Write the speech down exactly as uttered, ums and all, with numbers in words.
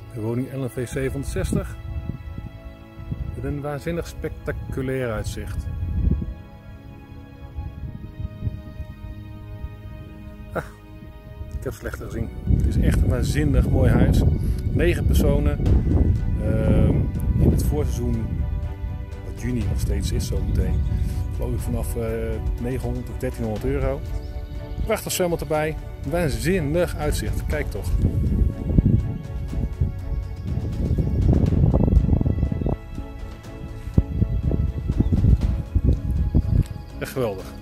De woning L N V zevenhonderdzestig met een waanzinnig spectaculair uitzicht. Ah, ik heb slechter gezien. Het is echt een waanzinnig mooi huis. negen personen. Uh, in het voorseizoen, wat juni nog steeds is zo meteen, geloof ik vanaf uh, negenhonderd of dertienhonderd euro. Prachtig zwembad erbij. Waanzinnig uitzicht. Kijk toch. Echt geweldig.